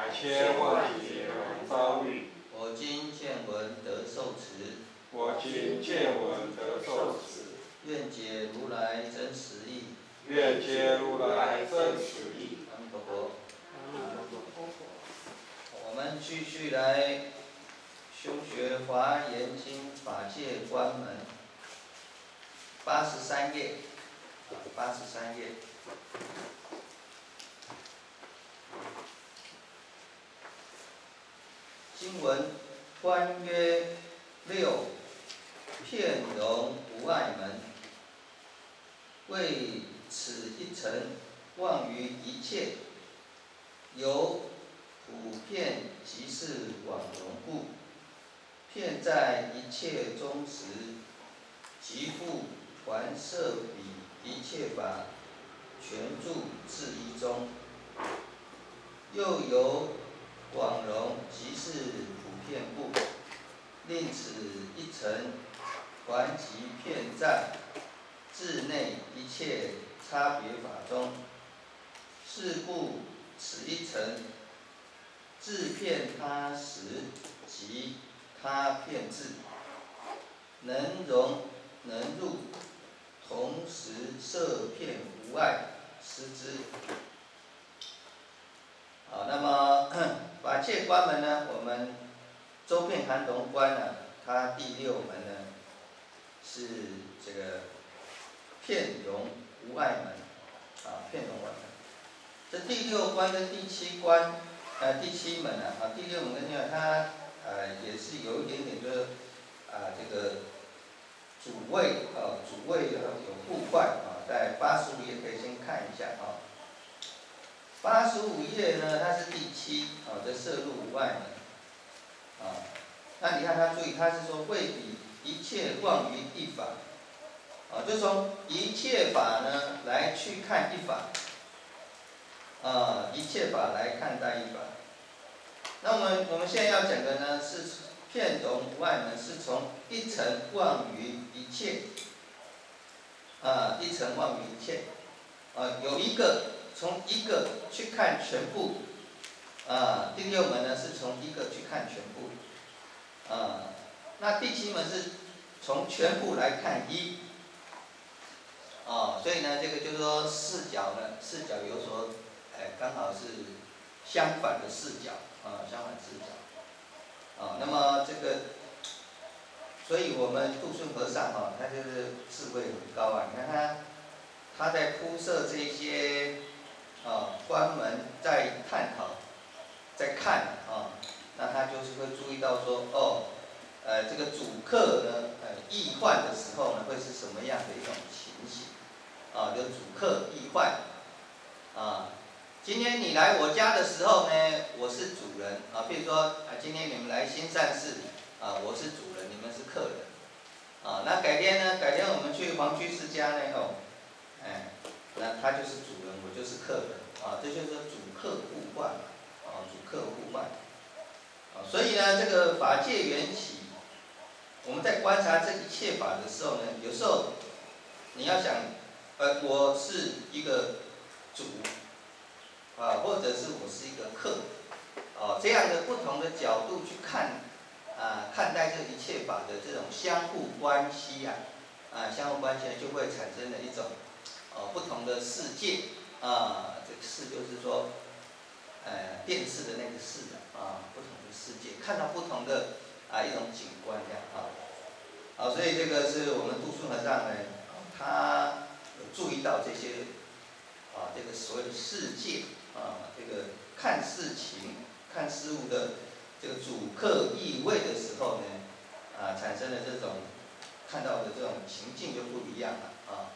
百千万劫难遭遇。 我今见闻得受持， 我今见闻得受持。 愿解如来真实义， 愿解如来真实义。 阿弥陀佛。我们继续来修学《华严经》法界观门83页，83页。经文观曰：六，遍容无碍门，为此一尘忘于一切，由普遍即是广容故，遍在一切中时，即复传摄彼一切法，全住自一中。又由广容即是普遍故，令此一尘还即遍在自内一切差别法中。是故此一尘自遍他时即他遍自，能容能入，同时摄遍无碍，失之。好，那么法界观门呢，我们周遍含容观呢，它第六门呢是这个遍容无碍门，遍容无碍门。这第六关跟第七关，第七门第六门跟第六它也是有一点点就是这个主谓有互换在85页可以先看一下85页呢，它是第七这摄入无碍门那你看他注意，他是说为彼一切忘于一法就从一切法呢来去看一法一切法来看待一法。那我们现在要讲的呢是遍容无碍门，是从一尘忘于一切一尘忘于一切有一个从一个去看全部第六门呢是从一个去看全部那第七门是从全部来看一所以呢这个就是说视角有所刚好是相反的视角相反视角那么这个所以我们杜顺和尚他就是智慧很高你看他在铺设这些观门在探讨在看那他就是会注意到说这个主客呢易换的时候呢会是什么样的一种情形就主客易换今天你来我家的时候呢我是主人比如说今天你们来新善寺我是主人，你们是客人那改天我们去黄居士家呢那他就是主人，我就是客人这就是主客互换主客互换所以呢这个法界缘起，我们在观察这一切法的时候呢，有时候你要想我是一个主或者是我是一个客这样的不同的角度去看看待这一切法的这种相互关系相互关系就会产生了一种不同的世界这个世就是说电视的那个视不同的世界，看到不同的一种景观这样所以这个是我们杜顺和尚呢他有注意到这些这个所谓的世界这个看事情看事物的这个主客意味的时候呢产生了这种看到的这种情境就不一样了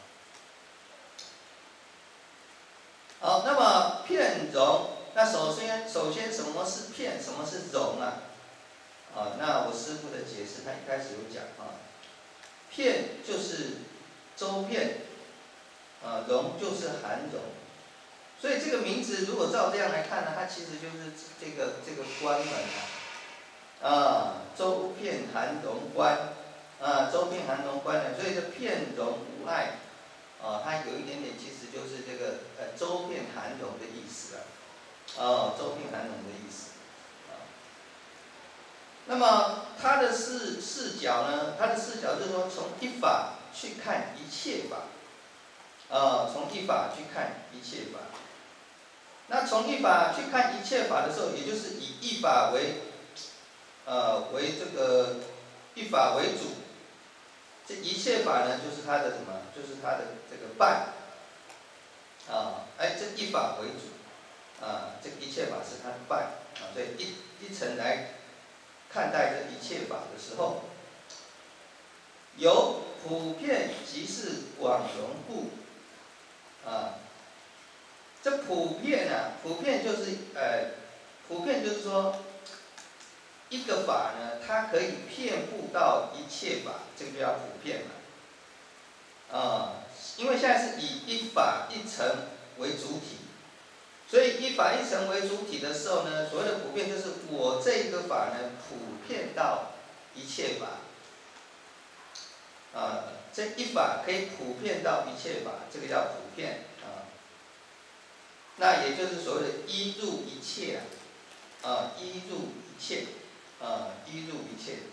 好，那么遍容，那首先什么是遍，什么是容那我师父的解释他一开始有讲遍就是周遍容就是含容。所以这个名字如果照这样来看呢，它其实就是这个观门周遍含容观周遍含容观呢，所以这遍容无碍它有一点点其实就是这个周遍含容的意思周遍含容的意思那么它的视角呢？它的视角就是说，从一法去看一切法，从一法去看一切法。那从一法去看一切法的时候，也就是以一法为这个一法为主，这一切法呢，就是它的什么？就是它的这个伴，这一法为主，这一切法是它的伴，所以一层来看待这一切法的时候，由普遍即是广容故，这普遍啊，普遍就是说，一个法呢，它可以遍布到一切法，这个就叫普遍嘛。因为现在是以一法一乘为主体，所以一法一乘为主体的时候呢，所谓的普遍就是我这个法呢，普遍到一切法。这一法可以普遍到一切法，这个叫普遍啊。那也就是所谓的依入一切依入一切，依入一切。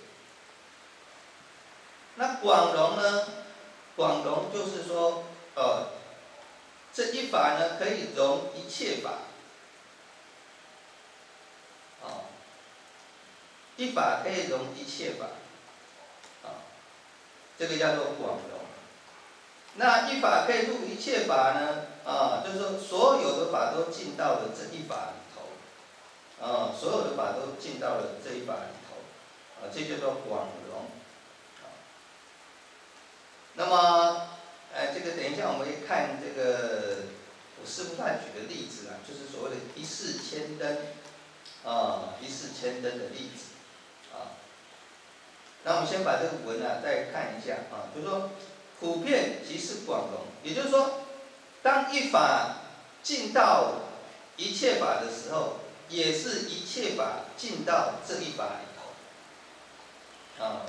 那广容呢？广容就是说，这一法呢可以容一切法，一法可以容一切法，这个叫做广容。那一法可以入一切法呢？就是说所有的法都进到了这一法里头，所有的法都进到了这一法里头，这叫做广容。那么，这个等一下我们会看这个，我师父他举的例子就是所谓的一世千灯，一世千灯的例子，那我们先把这个文再看一下就是说，普遍即是广容，也就是说，当一法进到一切法的时候，也是一切法进到这一法里头，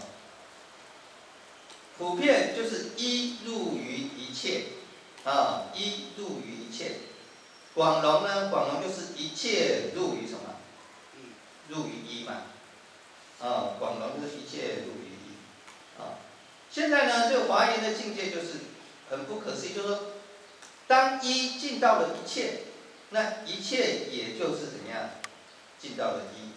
普遍就是依入于一切，依入于一切。广容呢？广容就是一切入于什么？入于一嘛。广容就是一切入于一。现在呢，这个华严的境界就是很不可思议，就是说，当一进到了一切，那一切也就是怎么样？进到了一。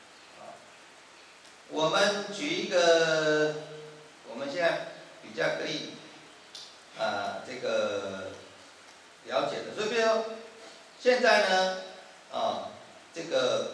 我们举一个，我们现在比较可以这个了解的，所以比如说现在呢，这个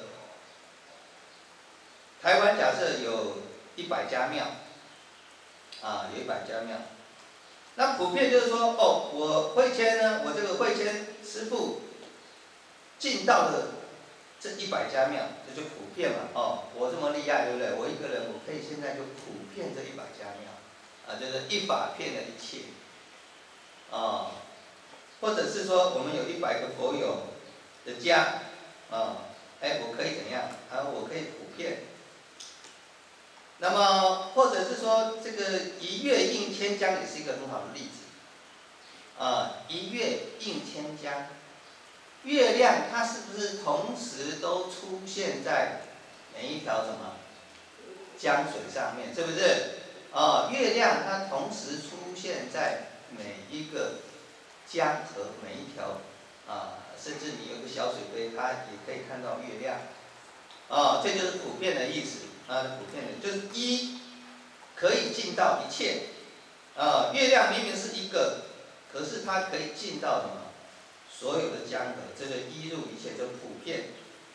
台湾假设有100家庙，有100家庙，那普遍就是说，我慧谦呢，我这个慧谦师父进到了这100家庙，这就普遍嘛，我这么厉害，对不对？我一个人，我可以现在就普遍这100家庙，就是一法遍了一切，或者是说我们有100个佛友的家，我可以怎样？我可以普遍。那么，或者是说，这个一月应千江也是一个很好的例子。一月应千江，月亮它是不是同时都出现在每一条什么江水上面？是不是？月亮它同时出现在每一个江河每一条，甚至你有个小水杯，它也可以看到月亮。这就是普遍的意思。普遍的就是一可以进到一切，月亮明明是一个，可是它可以进到什么？所有的江河，这个一入一切，就普遍。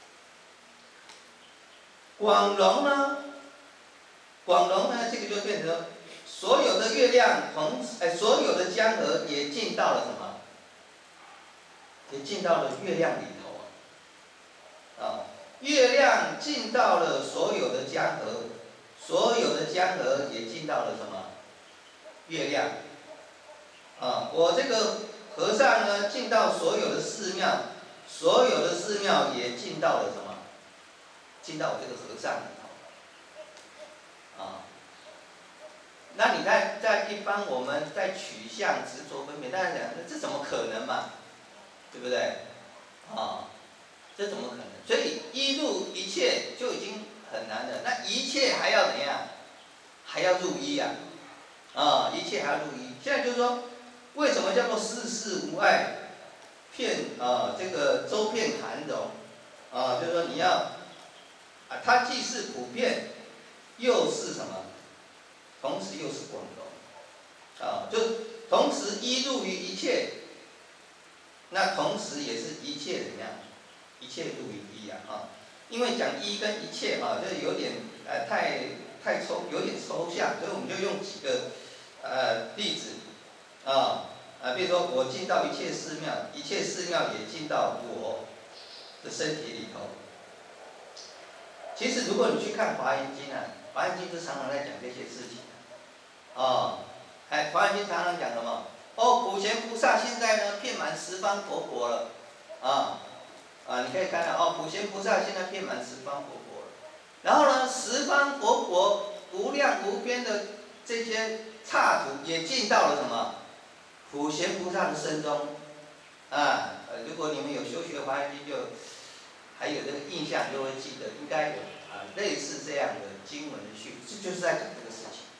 广容呢？广容呢？这个就变成所有的月亮所有的江河也进到了什么？也进到了月亮里头月亮进到了所有的江河，所有的江河也进到了什么？月亮。我这个和尚呢，进到所有的寺庙，所有的寺庙也进到了什么？进到我这个和尚里头。那你看，在一般我们在取相执着分别，大家讲，这怎么可能嘛？对不对？这怎么可能？所以一入一切就已经很很难的。那一切还要怎样？还要入一啊！一切还要入一。现在就是说，为什么叫做世事无碍，这个周遍含容就是说你要它既是普遍，又是什么？同时又是广容就同时依入于一切，那同时也是一切怎么样？一切入于一因为讲一跟一切这有点有点抽象，所以我们就用几个例子比如说我进到一切寺庙，一切寺庙也进到我的身体里头。其实如果你去看《华严经》华严经就常常在讲这些事情华严经常常讲什么？普贤菩萨现在呢遍满十方佛国了你可以看到普贤菩萨现在遍满十方佛国了。然后呢，十方佛国无量无边的这些刹土也进到了什么？普贤菩萨的身中如果你们有修学华严经，就还有这个印象，就会记得应该有类似这样的经文的叙述，这就是在讲这个事情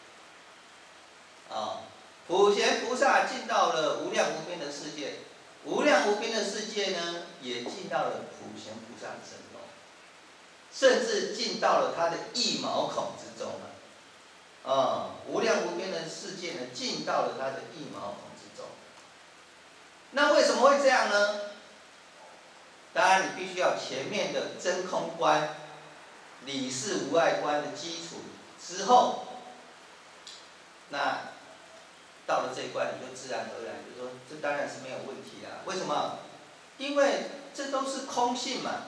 普贤菩萨进到了无量无边的世界，无量无边的世界呢，也进到了普贤菩萨的身中，甚至进到了他的一毛孔之中无量无边的世界呢，进到了他的一毛孔之中。那为什么会这样呢？当然，你必须要前面的真空观、理事无碍观的基础之后，那到了这一关，你就自然而然就说，这当然是没有问题啦。为什么？因为这都是空性嘛。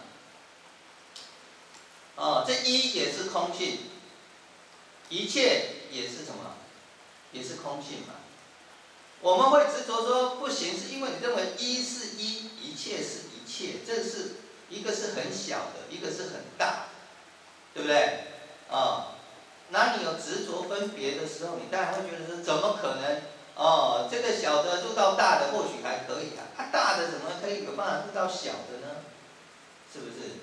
这一也是空性，一切也是什么？也是空性嘛。我们会执着说不行，是因为你认为一是一，一切是一切，这是一个是很小的，一个是很大，对不对？那你有执着分别的时候，你当然会觉得说，怎么可能？这个小的入到大的或许还可以大的怎么可以有办法入到小的呢？是不是？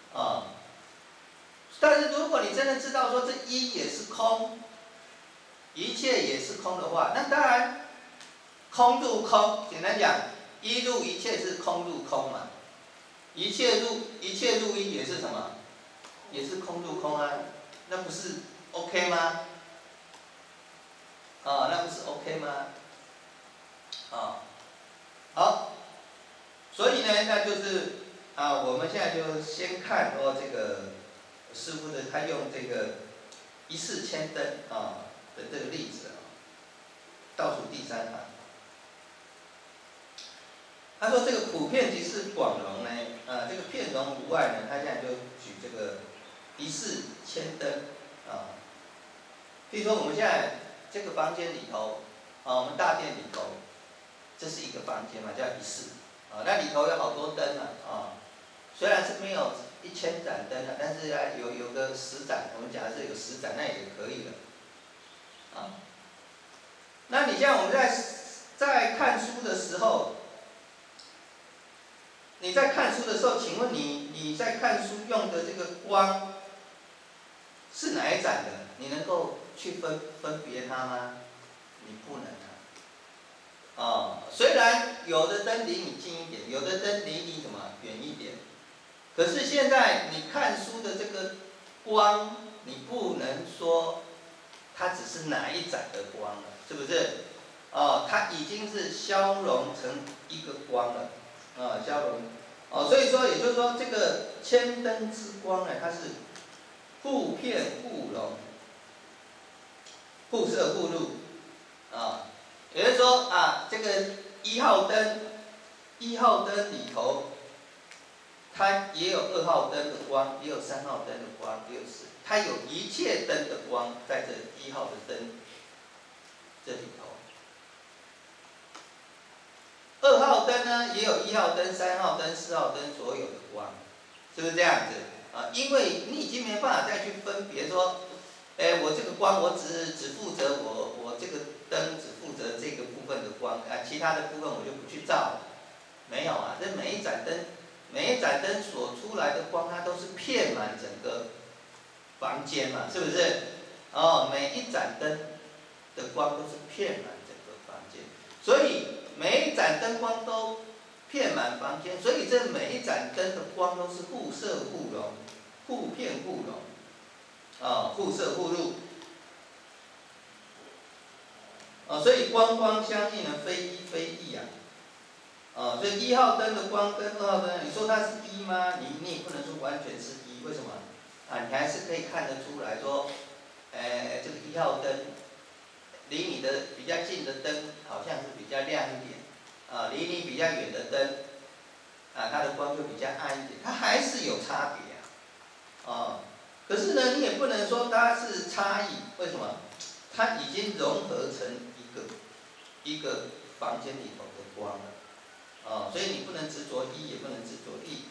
但是如果你真的知道说这一也是空，一切也是空的话，那当然空入空，简单讲，一入一切是空入空嘛，一切入一也是什么？也是空入空那不是 OK 吗？那不是 OK 吗？好，所以呢，那就是我们现在就先看这个师父的他用这个一世千灯的这个例子倒数第三行，他说这个普遍即是广容呢，这个遍容无碍呢，他现在就举这个一世千灯譬如说我们现在这个房间里头我们大殿里头，这是一个房间嘛，叫一室那里头有好多灯虽然是没有1000盏灯但是有个10盏，我们假设有10盏，那也可以了那你像我们在看书的时候，请问你在看书用的这个光是哪一盏的？你能够去分别它吗？你不能虽然有的灯离你近一点，有的灯离你什么远一点，可是现在你看书的这个光，你不能说它只是哪一盏的光了，是不是？它已经是消融成一个光了消融所以说也就是说，这个千灯之光呢，它是互遍互融，互摄互入也就是说这个1号灯里头，它也有2号灯的光，也有3号灯的光，也有它有一切灯的光在这1号的灯这里头。2号灯呢，也有1号灯、3号灯、4号灯所有的光，是不是这样子因为你已经没办法再去分别说，我这个光我只负责我这个灯只负责这个部分的光其他的部分我就不去照了，没有这每一盏灯所出来的光，它都是遍满整个房间嘛，是不是？哦，每一盏灯的光都是遍满整个房间，所以每一盏灯光都遍满房间，所以这每一盏灯的光都是互射互融、互片互融，互射互入。所以光光相应呢，非一非异啊。所以1号灯的光跟2号灯，你说它是一吗？你也不能说完全是一，为什么？你还是可以看得出来说，这个1号灯离你的比较近的灯好像是比较亮一点，离你比较远的灯，它的光就比较暗一点，它还是有差别啊。可是呢，你也不能说它是差异，为什么？它已经融合成一个房间里头的光了，所以你不能执着一，也不能执着异。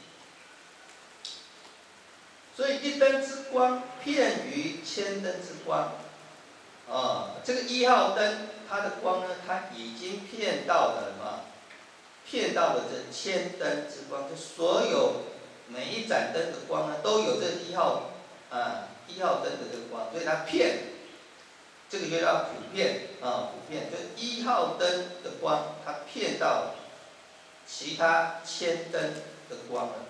所以一灯之光遍于千灯之光，这个1号灯它的光呢，它已经骗到了什么？骗到了这千灯之光，就所有每一盏灯的光呢，都有这1号灯的这个光，所以它骗。这个就叫普遍普遍，就是1号灯的光，它骗到其他千灯的光了，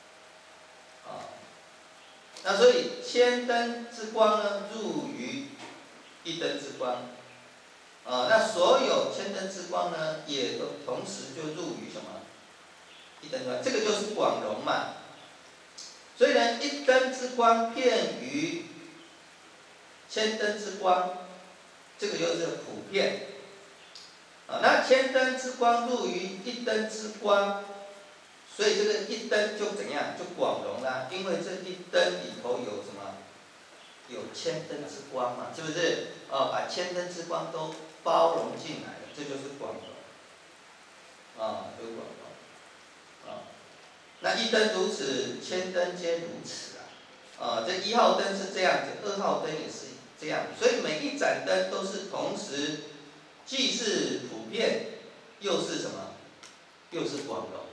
那所以千灯之光呢，入于一灯之光，那所有千灯之光呢，也都同时就入于什么？一灯之光，这个就是广融嘛。所以呢，一灯之光遍于千灯之光。这个就是普遍，那千灯之光入于一灯之光，所以这个一灯就怎样？就广融啦，因为这一灯里头有什么？有千灯之光嘛，是不是？把千灯之光都包容进来了，这就是广融，就是广融，那一灯如此，千灯皆如此这1号灯是这样子，2号灯也是这样，所以每一盏灯都是同时，既是普遍，又是什么？又是广融，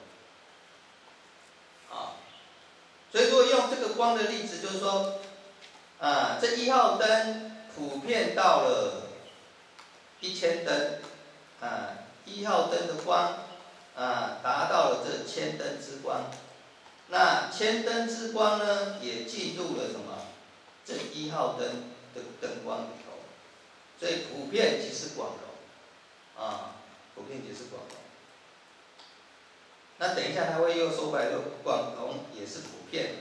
所以如果用这个光的例子，就是说，这1号灯普遍到了1000灯，1号灯的光，达到了这千灯之光，那千灯之光呢，也进入了什么？这1号灯的灯光里头，所以普遍即是广融，普遍即是广融。那等一下他会又说白了，广融也是普遍，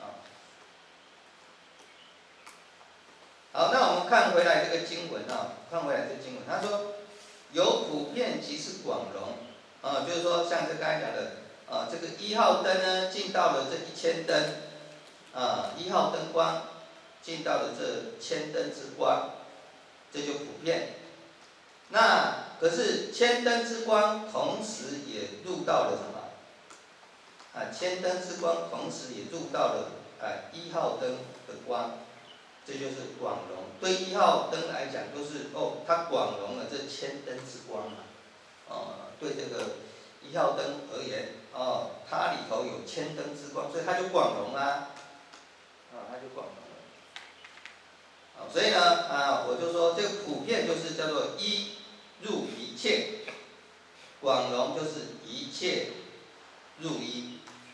好，那我们看回来这个经文看回来这个经文，他说有普遍即是广融，就是说像这刚才讲的，这个1号灯呢进到了这1000灯，1号灯光进到了这千灯之光，这就普遍。那可是千灯之光同时也入到了什么？千灯之光同时也入到了1号灯的光，这就是广融。对1号灯来讲，就是它广融了这千灯之光对这个1号灯而言，它里头有千灯之光，所以它就广融啦，它就广融了。所以呢，我就说这个普遍就是叫做一入一切，广融就是一切入一，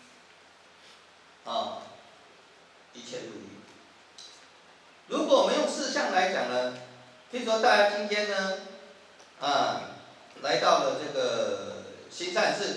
一切入一。如果我们用事项来讲呢，譬如说大家今天呢，来到了这个新善寺，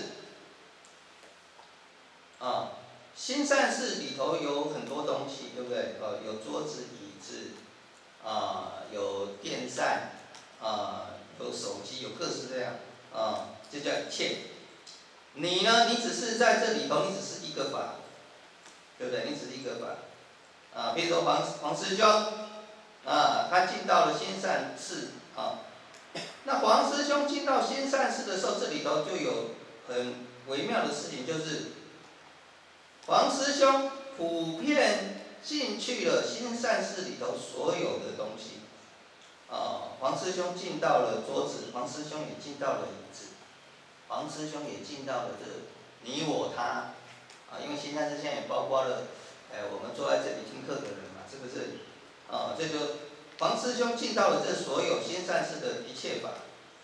新善寺里头有很多东西，对不对？有桌子、椅子，有电扇，有手机，有各式各样，这叫一切。你呢？你只是在这里头，你只是一个法，对不对？你只是一个法。比如说黄师兄，他进到了新善寺，那黄师兄进到新善寺的时候，这里头就有很微妙的事情，就是黄师兄普遍进去了新善寺里头所有的东西，黄师兄进到了桌子，黄师兄也进到了椅子，黄师兄也进到了这你我他，因为新善寺现在也包括了，我们坐在这里听课的人嘛，是不是？ 这就黄师兄尽到了这所有心善事的一切法。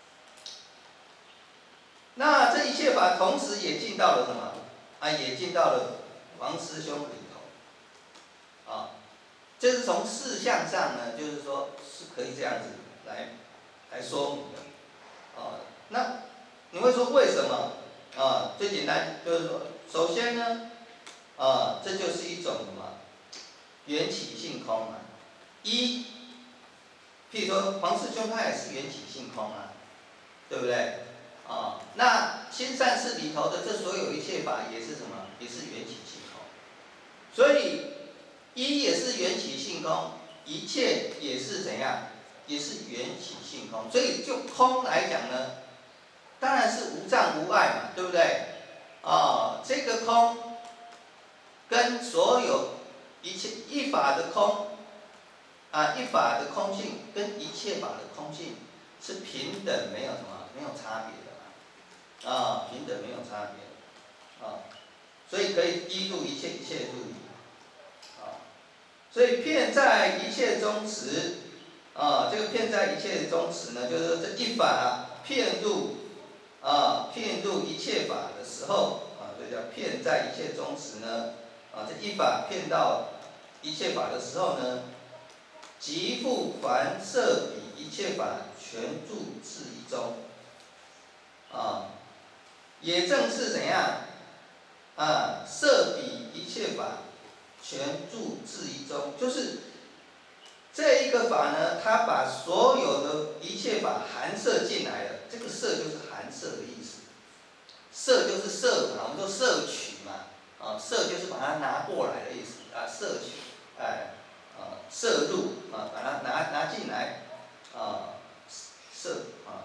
那这一切法同时也尽到了什么？也尽到了黄师兄里头。这是从事相上呢，就是说是可以这样子来说明的。那你会说为什么？最简单就是说，首先呢，这就是一种什么？缘起性空嘛。譬如说黄师兄他也是缘起性空啊，对不对？那心善事里头的这所有一切法也是什么？也是缘起性空。所以一也是缘起性空，一切也是怎样？也是缘起性空。所以就空来讲呢，当然是无障无碍嘛，对不对？这个空跟所有一切一法的空，一法的空性跟一切法的空性是平等，没有什么，没有差别的嘛。平等没有差别。所以可以依入一切，一切入一。所以遍在一切中时，这个遍在一切中时呢，就是说这一法遍入一切法的时候，所以叫遍在一切中时呢，这一法遍到一切法的时候呢，即复凡摄彼一切法全住自一中。也正是怎样？摄彼一切法全住自一中，就是这一个法呢，它把所有的一切法含摄进来了。这个摄就是含摄的意思，摄就是摄嘛，我们说摄取嘛，摄就是把它拿过来的意思摄取，摄入把它拿进来，摄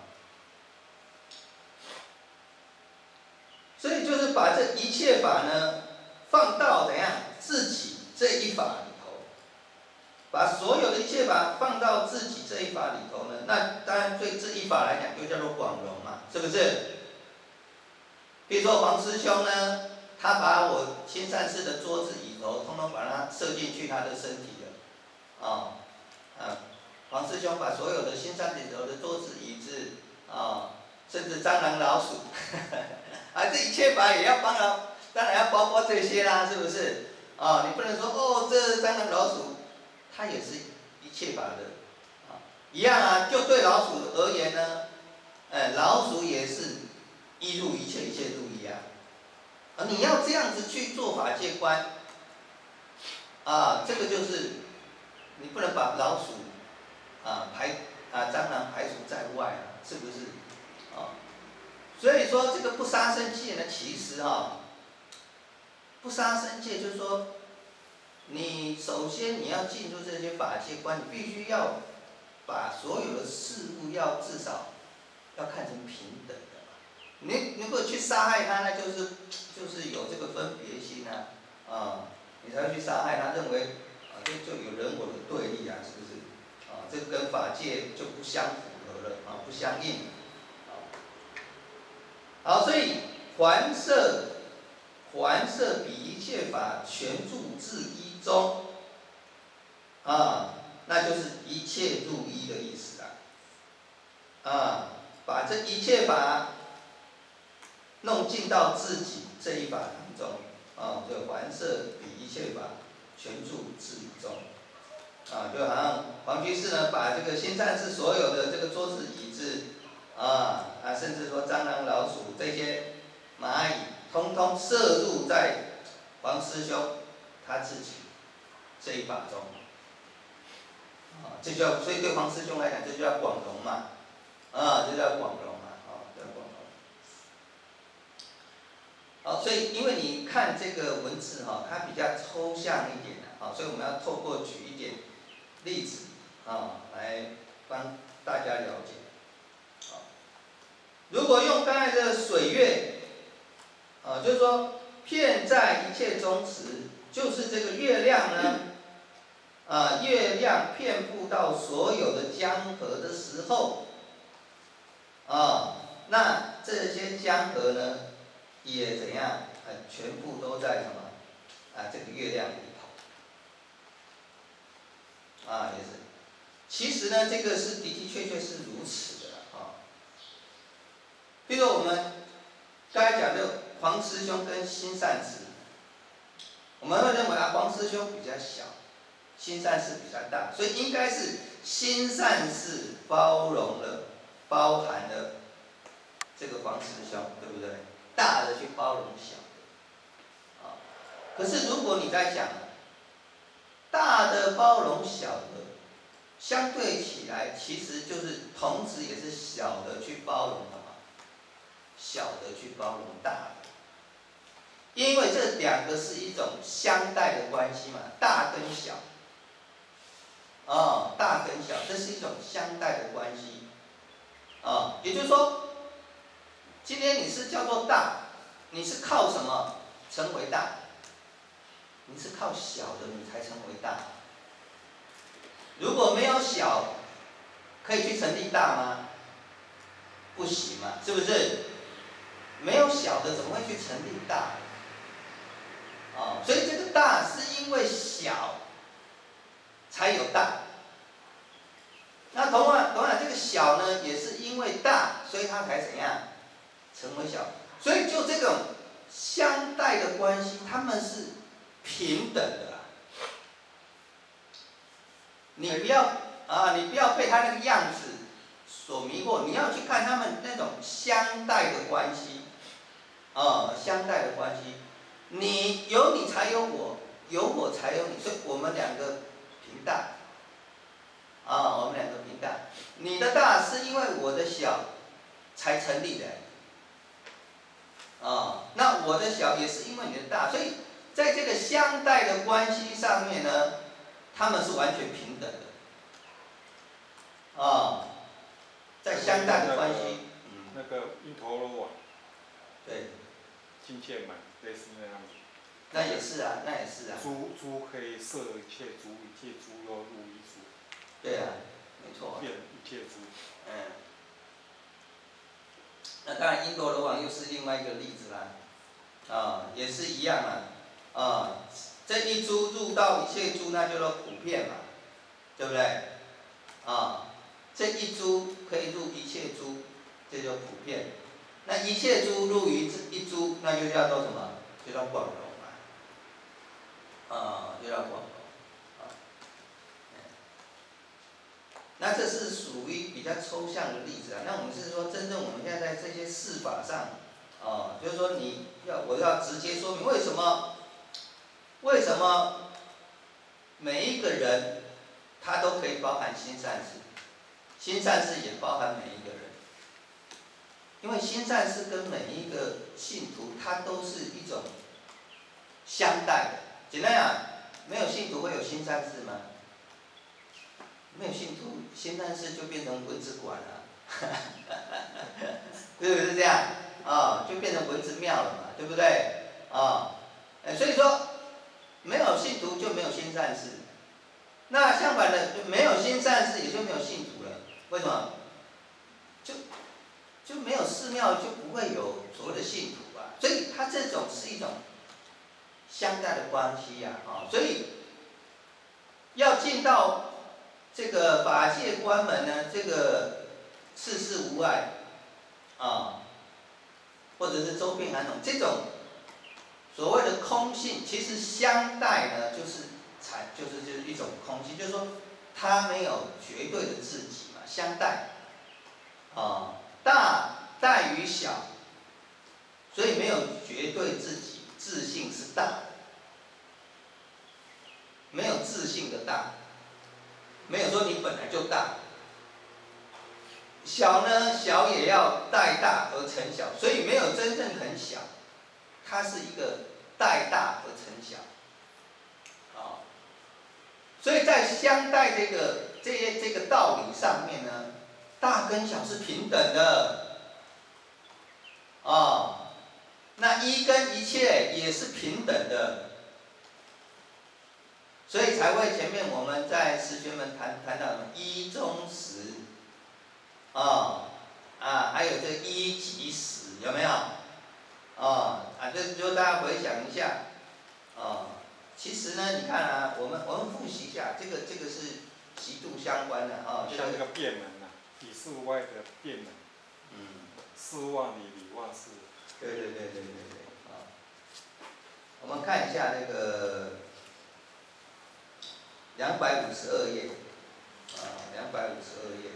所以就是把这一切法呢，放到怎样自己这一法里头，把所有的一切法放到自己这一法里头呢，那当然对这一法来讲就叫做广容嘛，是不是？比如说黄师兄呢，他把我心善事的桌子椅头，通通把它摄进去他的身体了。黄师兄把所有的心善里头的桌子椅子，甚至蟑螂老鼠，这一切法也要帮了，当然要包括这些啦，是不是？你不能说这蟑螂老鼠，它也是一切法的，一样啊。就对老鼠而言呢，老鼠也是依入一切，一切入一啊。你要这样子去做法界观，这个就是你不能把老鼠蟑螂排除在外是不是？所以说这个不杀生戒呢，其实不杀生戒就是说，你首先你要进入这些法界观，你必须要把所有的事物要至少要看成平等的嘛。你如果去杀害他，那就是有这个分别心你才会去杀害他，认为就有人我的对立是不是？这个跟法界就不相符合了不相应。好，所以还摄彼一切法全住自一中，那就是一切入一的意思把这一切法弄进到自己这一法当中，就还摄彼一切法全住自一中，就好像黄居士呢，把这个心善事所有的这个桌子椅子，甚至说蟑螂老鼠这些蚂蚁，通通摄入在黄师兄他自己这一法中，所以对黄师兄来讲，这就叫广容嘛，这叫广容嘛，叫广容。好，所以因为你看这个文字它比较抽象一点所以我们要透过举一点例子来帮大家了解。如果用刚才的水月，就是说遍在一切中时，就是这个月亮呢，月亮遍布到所有的江河的时候，那这些江河呢，也怎样？全部都在什么？这个月亮里头，也是。 其实呢，这个是的的确确是如此的啊。比如说我们刚才讲的黄师兄跟新善师，我们会认为啊，黄师兄比较小，新善师比较大，所以应该是新善师包容了、包含了这个黄师兄，对不对？大的去包容小的，啊。可是如果你在讲大的包容小的，相对起来，其实就是同时也是小的去包容什么？小的去包容大的。因为这两个是一种相待的关系嘛，大跟小，大跟小，这是一种相待的关系，也就是说，今天你是叫做大，你是靠什么成为大？你是靠小的你才成为大。如果没有小，可以去成立大吗？不行嘛，是不是？没有小的怎么会去成立大？所以这个大是因为小才有大。那同样这个小呢，也是因为大，所以它才怎样成为小。所以就这种相待的关系，他们是平等的啦。你不要被他那个样子所迷惑，你要去看他们那种相待的关系，相待的关系。你有你才有我，有我才有你，所以我们两个平大，我们两个平大。你的大是因为我的小才成立的，那我的小也是因为你的大，所以在这个相待的关系上面呢，他们是完全平等的，在相待的关系， 那个因陀罗网， 对， 境界门类似那样子。 那也是啊，那也是啊。 诸可以摄一切诸，一切诸又入一诸。 对啊，没错。 变一切诸。 那当然，因陀罗网又是另外一个例子啦，也是一样嘛，这一株入到一切株，那叫做普遍嘛，对不对？这一株可以入一切株，这叫普遍。那一切株入于一株，那就叫做什么？就叫广容嘛，就叫广容。那这是属于比较抽象的例子啊。那我们是说，真正我们现在在这些事法上，就是说我要直接说明为什么每一个人他都可以包含心善事，心善事也包含每一个人，因为心善事跟每一个信徒，它都是一种相待的。简单讲，没有信徒会有心善事吗？没有信徒，心善事就变成文字馆了，是不是这样？就变成文字庙了嘛，对不对？所以说，没有信徒就没有心善事。那相反的，就没有心善事，也就没有信徒了。为什么？就没有寺庙，就不会有所谓的信徒啊。所以它这种是一种相待的关系呀，所以要进到这个法界关门呢，这个世事无碍或者是周遍含统这种所谓的空性，其实相待呢，就是一种空性，就是说它没有绝对的自己嘛，相待大待于小，所以没有绝对自己，自性是大的，没有自性的大。没有说你本来就大，小呢，小也要带大而成小，所以没有真正很小，它是一个带大而成小，所以在相待这个道理上面呢，大跟小是平等的，那一跟一切也是平等的。所以才会前面我们在十诀门谈到什么一中实，还有这一即实，有没有？就大家回想一下，其实呢，你看啊，我们复习一下，这个是极度相关的啊。 像那个变门呐，里事外的变门。事忘理，理忘事。 对啊。我们看一下那个252页，252页。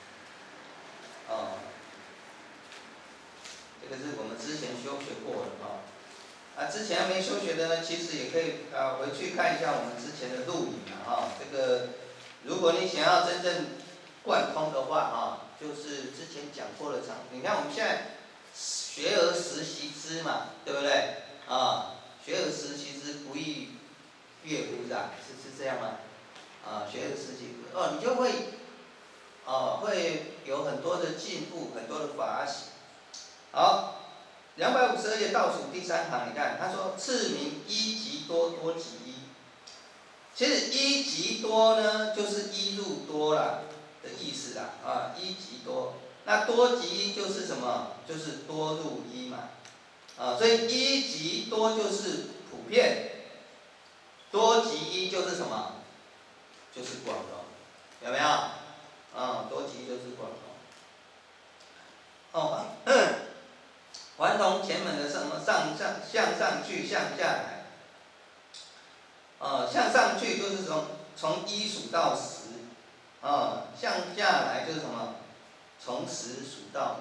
这个是我们之前修学过的之前还没修学的呢，其实也可以回去看一下我们之前的录影这个如果你想要真正贯通的话就是之前讲过的你看我们现在学而时习之嘛，对不对学而时习之，不亦乐乎是这样吗？学而时习之你就会会有很多的进步，很多的法喜。好，252页倒数第3行，你看他说次名一即多，多即一。其实一即多呢，就是一入多啦的意思啦一即多。那多即一就是什么？就是多入一嘛所以一即多就是普遍，多即一就是什么？就是广容，有没有？多即一就是广容。还同前门的什么向上去，向下来。向上去就是从1数到10，向下来就是什么？从10数到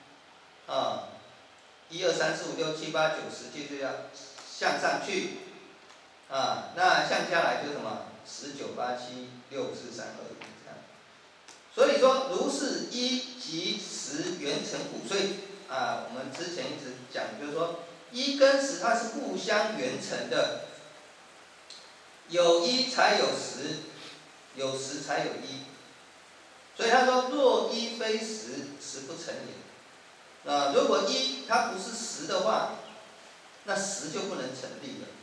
1。1、2、3、4、5、6、7、8、9、10，就是要向上去。那向下来就是什么？10、9、8、7、6、4、3、2、1这样。所以说，如是1即10缘成故，所以我们之前一直讲，就是说1跟10它是互相缘成的，有1才有10，有10才有1。所以他说，若1非10，10不成也。如果1它不是10的话，那10就不能成立了。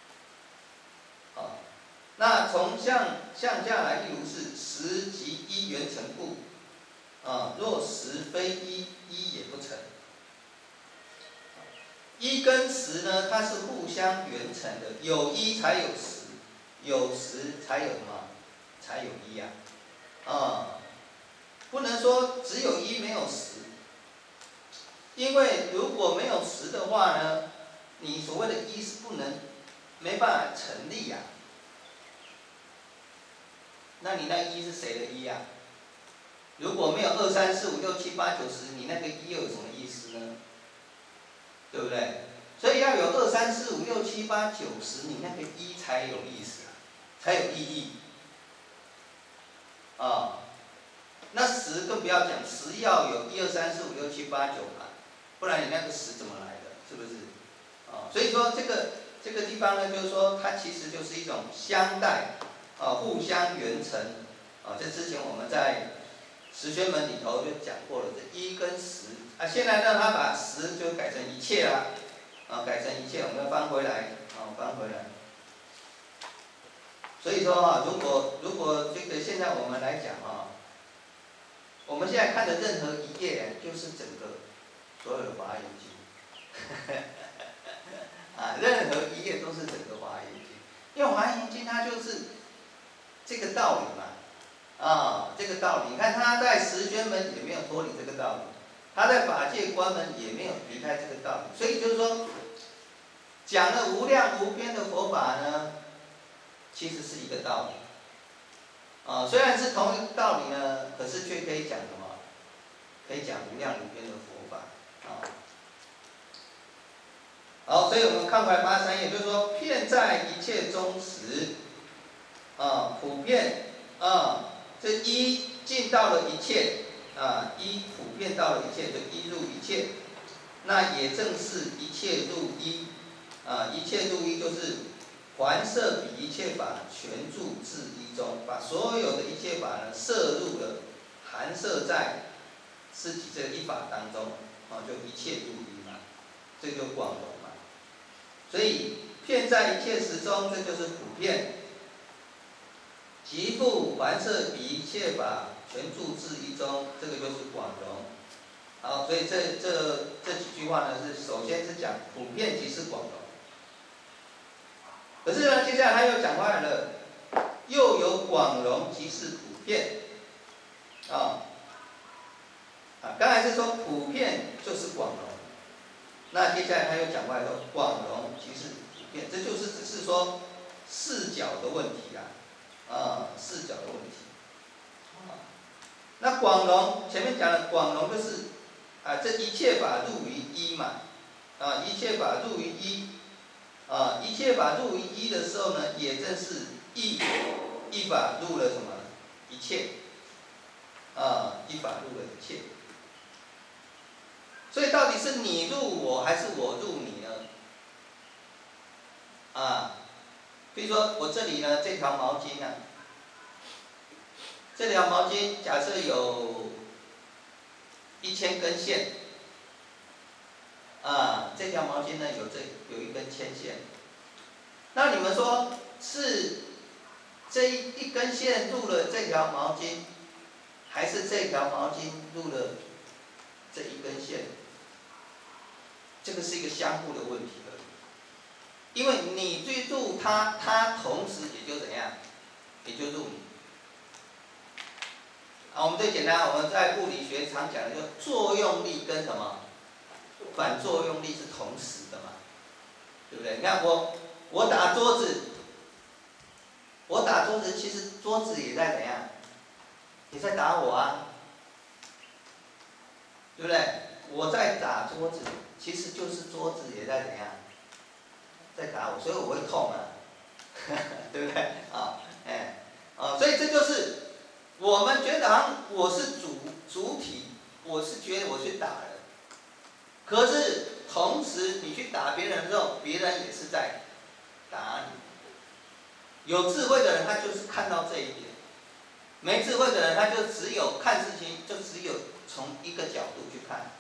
那从向下来，例如是10即1缘成故，若10非1，1也不成。1跟10呢，它是互相缘成的，有1才有10，有10才有什么？才有1不能说只有1没有10，因为如果没有10的话呢，你所谓的1是没办法成立那你那1是谁的1如果没有2、3、4、5、6、7、8、9、10，你那个1又有什么意思呢？对不对？所以要有2、3、4、5、6、7、8、9、10，你那个1才有意思才有意义那10更不要讲，10要有1、2、3、4、5、6、7、8、9嘛，不然你那个10怎么来的？是不是？所以说这个地方呢，就是说它其实就是一种相待互相缘成这之前我们在十宣门里头就讲过了，这1跟10现在呢，他把10就改成一切啦改成一切，我们要翻回来翻回来。所以说如果这个现在我们来讲我们现在看的任何一页就是整个所有的华严经任何一页都是整个华严经，因为华严经它就是这个道理嘛这个道理，你看他在十宣门也没有脱离这个道理，他在法界观门也没有离开这个道理，所以就是说讲了无量无边的佛法呢，其实是一个道理虽然是同一个道理呢，可是却可以讲什么？可以讲无量无边的佛法好，所以我们看回来83页，就是说遍在一切中时普遍这1进到了一切1普遍到了一切，就1入一切，那也正是一切入一一切入一就是环摄彼一切法，全住至一中，把所有的一切法呢摄入了，含摄在自己这一法当中就一切入一嘛，这就广容嘛。所以遍在一切时中，这就是普遍。即复环摄彼一切法，全住至一中，这个就是广容。好，所以这几句话呢，是首先是讲普遍即是广容。可是呢，接下来他又讲回来了，又有广容即是普遍，刚才是说普遍就是广容，那接下来他又讲过来说广容即是普遍，这就是只是说视角的问题视角的问题，那广容前面讲的广容就是这一切法入于一嘛，一切法入于一，一切法入于一的时候呢，也正是一法入了什么一切，一法入了一切。所以到底是你入我还是我入你呢？比如说我这里呢这条毛巾这条毛巾假设有1000根线，这条毛巾呢有一根牵线，那你们说是这一根线入了这条毛巾，还是这条毛巾入了这一根线？这个是一个相互的问题而已，因为你去入它，它同时也就怎样，也就入你。我们最简单，我们在物理学常讲的就作用力跟什么反作用力是同时的嘛，对不对？你看我打桌子，其实桌子也在怎样，也在打我对不对？我在打桌子，其实就是桌子也在怎样，在打我，所以我会痛对不对？所以这就是我们觉得好像我是主体，我是觉得我去打人，可是同时你去打别人的时候，别人也是在打你。有智慧的人他就是看到这一点，没智慧的人他就只有看事情，就只有从一个角度去看。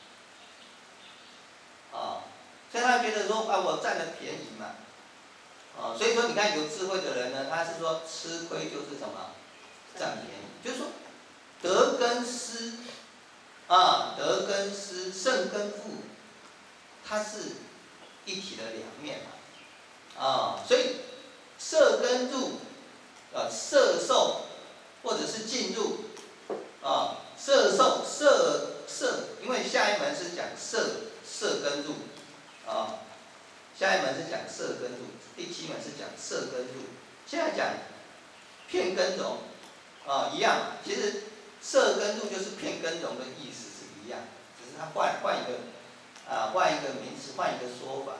所以他觉得说我占了便宜嘛，所以说你看有智慧的人呢，他是说吃亏就是什么，占便宜，就是说得跟失，得跟失，胜跟负，它是一体的两面嘛，所以摄跟入，摄受或者是进入，摄受摄，因为下一门是讲摄跟入。下一门是讲摄跟入，第7门是讲摄跟入，现在讲片跟融，一样嘛。其实摄跟入就是片跟融的意思是一样，只是它换一个名词，换一个说法。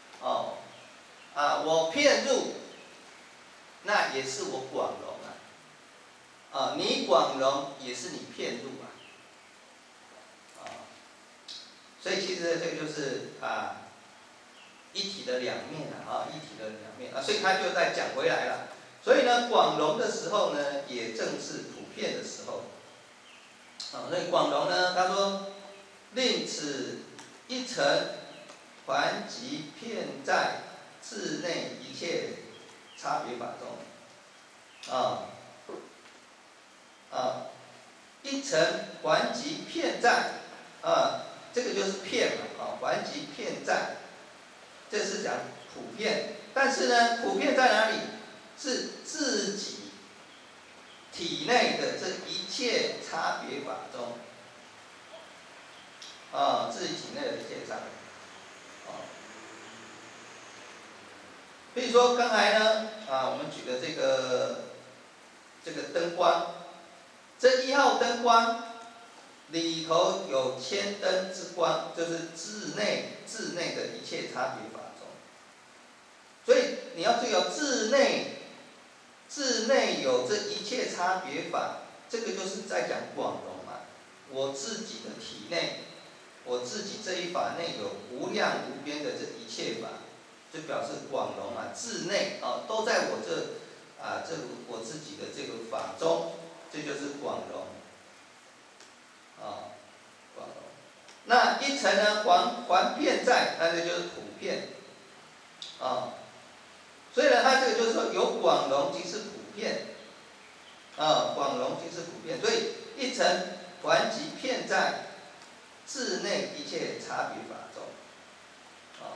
我片入，那也是我广容你广容也是你片入所以其实这个就是一体的两面一体的两面所以他就再讲回来了。所以呢，广容的时候呢，也正是普遍的时候。所以广容呢，他说令此一尘还即遍在自内一切差别法中。一尘还即遍在，这个就是遍嘛，还即遍在。这是讲普遍，但是呢，普遍在哪里？是自己体内的这一切差别法中，自己体内的一切差别。比如说刚才呢，我们举的这个灯光，这1号灯光里头有千灯之光，就是自内的一切差别法中。所以你要注意自内有这一切差别法，这个就是在讲广容嘛。我自己的体内，我自己这一法内有无量无边的这一切法，就表示广容自内都在我这我自己的这个法中，这就是广容。广容。那一尘呢，还遍在，那这就是普遍。所以呢，它这个就是说有广容即是普遍，广容即是普遍。所以一尘还即遍在自内一切差别法中。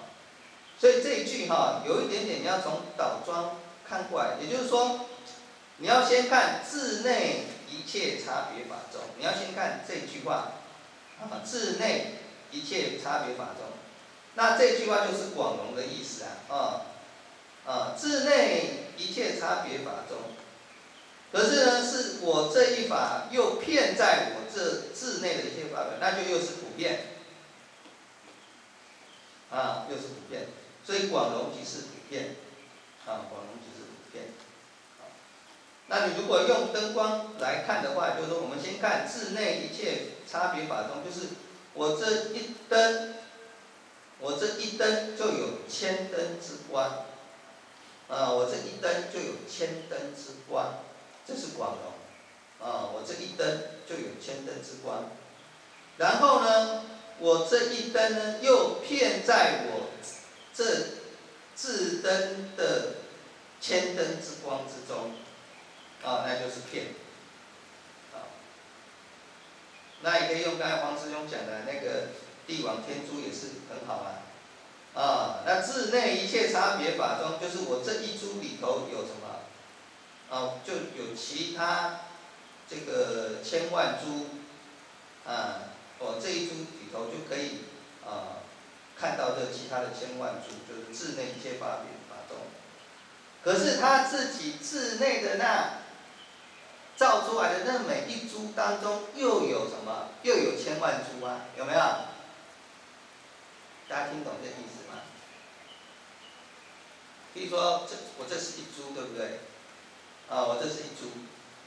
所以这一句有一点点你要从倒装看过来，也就是说， 你要先看自内一切差别法中，你要先看这句话，自内一切差别法中，那这句话就是广融的意思自内一切差别法中，可是呢，是我这一法又遍在我这自内的一切法，那就又是普遍，又是普遍，所以广融即是普遍，广融即是普遍。那你如果用灯光来看的话，就是说我们先看自内一切差别法中，就是我这一灯就有千灯之光，我这一灯就有千灯之光，这是广融，我这一灯就有千灯之光。然后呢，我这一灯呢又遍在我这自灯的千灯之光之中。那就是遍，那也可以用刚才黄师兄讲的那个地网天珠也是很好那自内一切差别法中，就是我这一珠里头有什么？就有其他这个千万珠，我这一珠里头就可以看到这其他的千万珠，就是自内一切差别法中。可是他自己自内的那照出来的那每一珠当中又有什么？又有千万珠有没有？大家听懂这意思吗？比如说，我这是一珠，对不对？我这是一珠，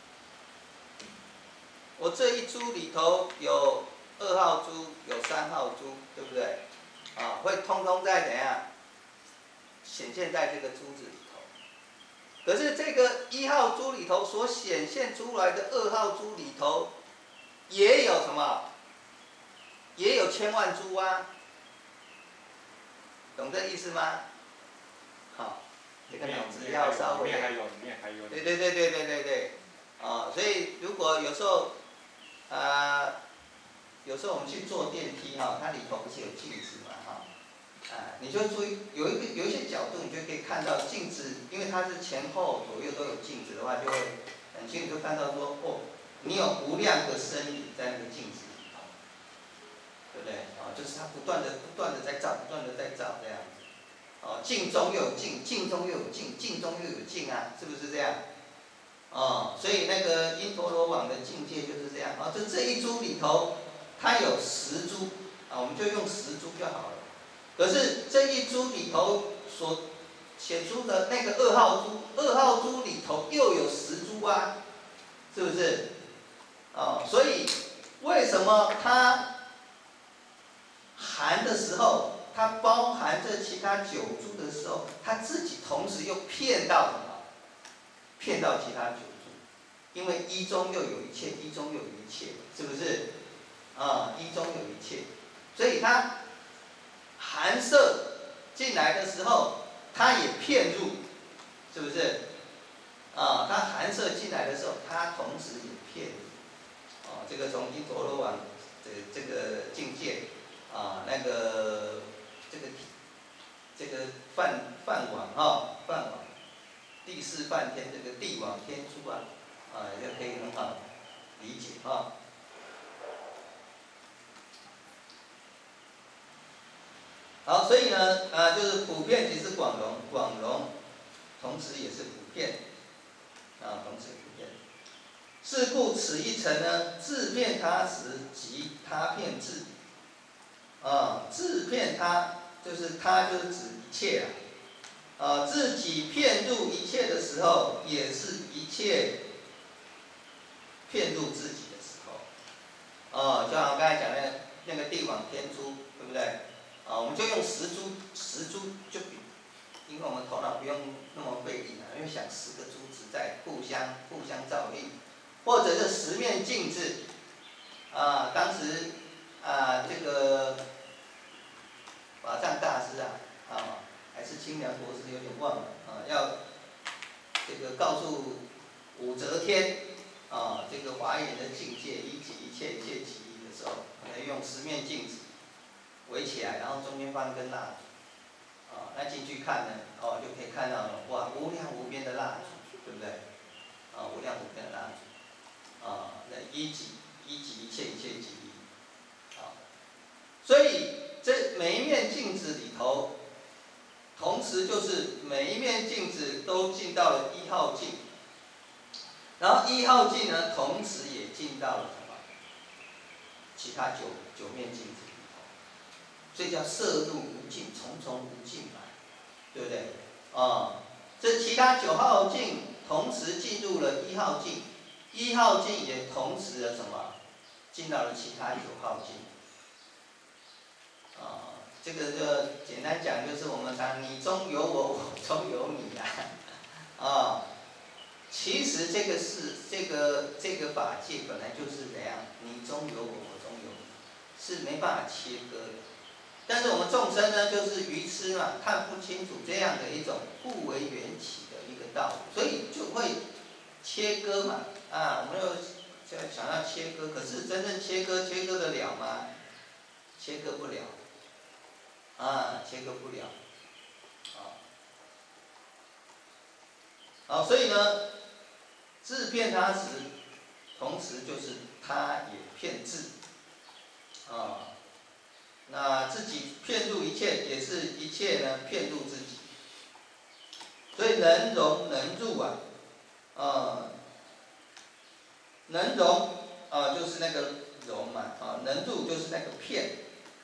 我这一珠里头有2号珠，有3号珠，对不对？会通通在怎样显现在这个珠子里头？可是这个1号珠里头所显现出来的2号珠里头，也有什么？也有千万珠懂这意思吗？好，这个脑子要稍微。 里面还有。 对。所以如果有时候，我们去坐电梯它里头不是有镜子嘛你就注意有一些角度，你就可以看到镜子，因为它是前后左右都有镜子的话，就会很清楚就看到说你有无量个身体在那个镜子里头，对不对？就是它不断的在照，不断的在照这样子。镜中又有镜，镜中又有镜，镜中又有镜是不是这样？所以那个因陀罗网的境界就是这样这一珠里头，它有10珠我们就用10珠就好了。可是这一珠里头所显出的那个2号珠，2号珠里头又有10珠是不是？所以为什么它含的时候，它包含这其他9珠的时候，它自己同时又骗到什么？骗到其他9珠，因为一中又有一切，一中又有一切，是不是？一中有一切，所以它含摄进来的时候，它也骗入，是不是？它含摄进来的时候，它同时也骗入。这个从因陀罗网这个境界那个这个梵网梵网第4梵天这个地网天珠也就可以很好理解好，所以呢就是普遍即是广融，广融同时也是普遍同时普遍。是故此一层呢，自遍他时即他遍自彼自遍他就是他就是指一切自己遍入一切的时候，也是一切遍入自己的时候就像我刚才讲的那个地网天珠，对不对？我们就用10珠就比，因为我们头脑不用那么费力因为想10个珠子在互相照应，或者是10面镜子当时这个法藏大师还是清凉国师有点忘了要这个告诉武则天这个华严的境界一即一切，一切即一的时候，用10面镜子围起来，然后中间放一根蜡烛那进去看呢就可以看到无量无边的蜡烛，对不对？ 一即一切，一切即一。好，所以这每一面镜子里头，同时就是每一面镜子都进到了一号镜，然后一号镜呢，同时也进到了什么？其他九面镜子里头，所以叫摄入无尽，重重无尽嘛，对不对？这其他9号镜同时进入了1号镜，1号镜也同时的什么进到了其他9号镜。这个就简单讲，就是我们讲你中有我，我中有你啊。其实这个法界本来就是这样，你中有我，我中有你，是没办法切割的。但是我们众生呢，就是愚痴嘛，看不清楚这样的一种不为缘起的一个道理，所以就会切割嘛。我们又想要切割，可是真正切割得了吗？切割不了，切割不了。所以呢，自骗他时，同时就是他也骗自。那自己骗入一切，也是一切呢骗入自己。所以能容能入能容就是那个容嘛，能入就是那个骗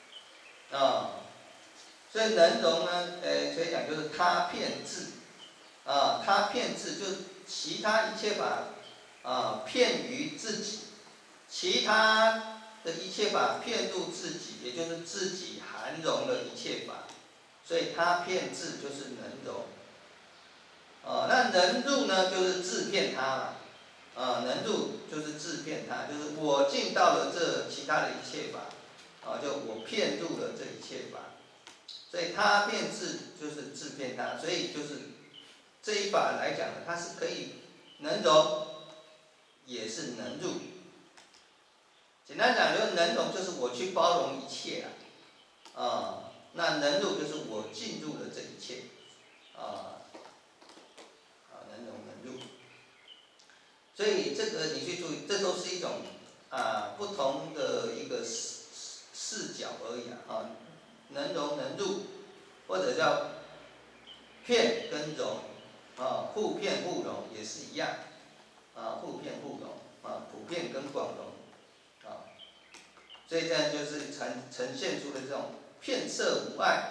所以能容呢，可以讲就是他骗自他骗自就是其他一切法骗于自己，其他的一切法骗入自己，也就是自己含容了一切法，所以他骗自就是能容。那能入呢，就是自骗他嘛。能入就是自骗他，就是我进到了这其他的一切法，就我骗入了这一切法，所以他骗自就是自骗他，所以就是这一法来讲呢，它是可以能容，也是能入。简单讲，就是能容就是我去包容一切那能入就是我进入了这一切能容能入。所以这个你去注意，这都是一种不同的一个视角而已能容能入，或者叫骗跟容互骗互容也是一样互骗互容普遍跟广容所以这样就是呈现出的这种骗色无碍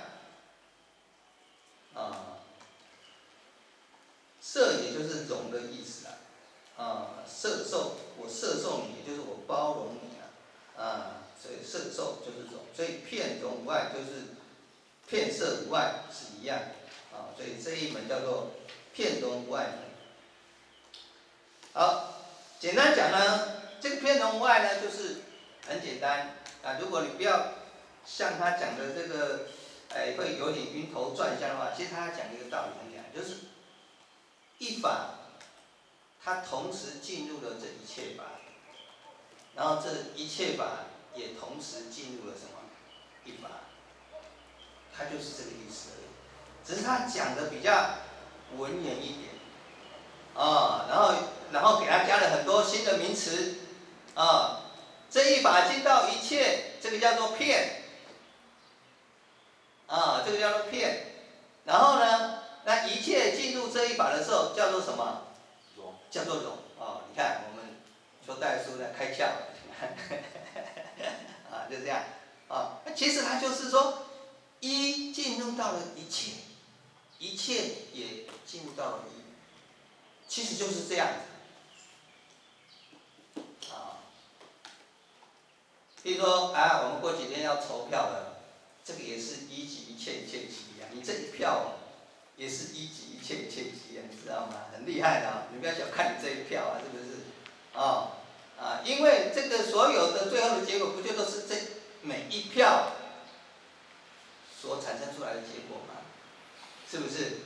色也就是容的意思摄受，我摄受你，也就是我包容你所以摄受就是容，所以骗容无碍就是骗色无碍是一样所以这一门叫做骗容无碍门。好，简单讲呢，这个骗容无碍呢，就是很简单如果你不要像他讲的这个会有点晕头转向的话，其实他讲的一个道理很简单，就是一法它同时进入了这一切法，然后这一切法也同时进入了什么一法，它就是这个意思而已，只是他讲的比较文言一点然后给他加了很多新的名词这一法进到一切，这个叫做骗这个叫做骗。然后呢，那一切进入这一法的时候叫做什么？叫做容你看我们说代书呢开窍就这样其实它就是说一进入到了一切，一切也进入到了一，其实就是这样子比如说我们过几天要投票了，这个也是一即一切，一切即一你这一票也是一即一切，一切即一你知道吗？很厉害的你不要小看你这一票是不是因为这个所有的最后的结果，不就都是这每一票所产生出来的结果吗？是不是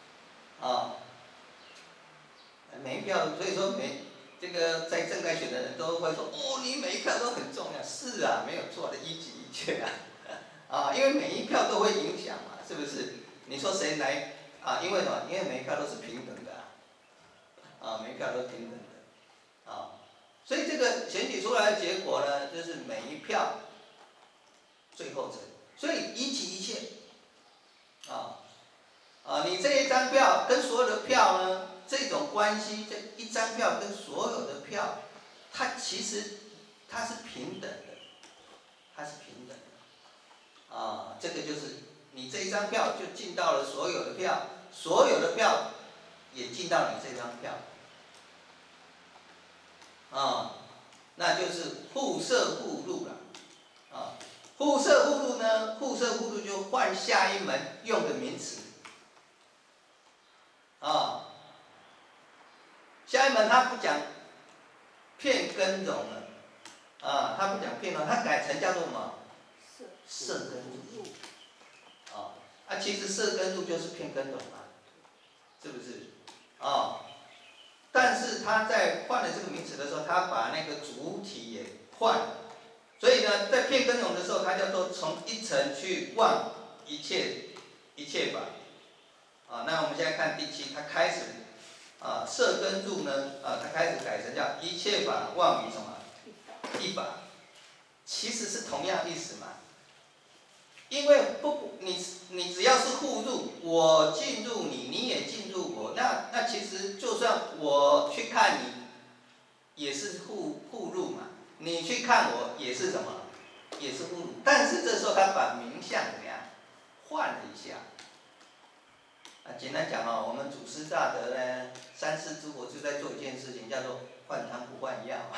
每一票，所以说这个在政改选的人都会说你每一票都很重要，是没有错的，一即一切因为每一票都会影响嘛，是不是？你说谁来因为什么？因为每一票都是平等的每一票都是平等的所以这个选举出来的结果呢，就是每一票最后成。所以一起一切，你这一张票跟所有的票呢，这种关系，这一张票跟所有的票，它其实它是平等的，它是平等的，这个就是你这一张票就进到了所有的票，所有的票也进到你这张票，那就是互射互入了，互射互入呢，互射互入就换下一门用的名词，下一门他不讲片跟容了，他不讲片容，他改成叫做什么？色跟入，其实色跟入就是片跟容嘛，是不是？但是他在换了这个名词的时候，他把那个主体也换了，所以呢，在片跟容的时候，它叫做从一层去望一切法，那我们现在看第七，它开始色跟入呢，它开始改成叫一切法望于什么？一法，其实是同样意思嘛。因为你只要是互入，我进入你，你也进入我，那其实就算我去看你，也是互入嘛。你去看我也是什么？也是互入。但是这时候他把名相怎么样换了一下？简单讲我们祖师大德呢，三世诸佛就在做一件事情，叫做换汤不换药。